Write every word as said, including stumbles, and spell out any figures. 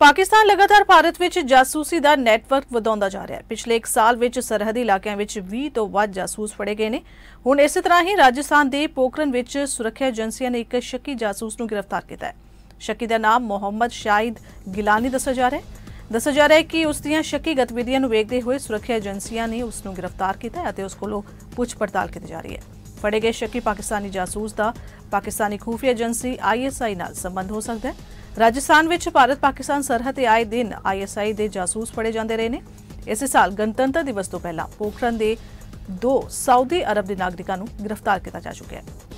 पाकिस्तान लगातार भारत विच जासूसी का नैटवर्क वधाउंदा जा रहा है। पिछले एक साल विच सरहदी इलाकों में बीस तो वध जासूस फड़े गए ने। हुण इस तरह ही राजस्थान के पोखरन विच सुरक्षा एजेंसियां ने एक शक्की जासूस नूं गिरफ्तार किया है। शक्की का नाम मोहम्मद शाहिद गिलानी दस्सिया जा रहा है। दस्सिया जा रहा है कि उसदियां शक्की गतिविधियां नूं वेखदे होए सुरक्षा एजेंसियां ने उसनूं गिरफ्तार किया है और उस कोलों पुछ पड़ताल की जा रही है। फड़े गए शक्की पाकिस्तानी जासूस का पाकिस्तानी खुफिया एजेंसी आई एस आई नाल संबंध हो सकता है। राजस्थान विच भारत पाकिस्तान सरहद ते आए दिन आई एस आई के जासूस फड़े जाते रहे ने। इस साल गणतंत्र दिवस तो पहला पोखरन के दो सऊदी अरब के नागरिकों को गिरफ्तार किया जा चुका है।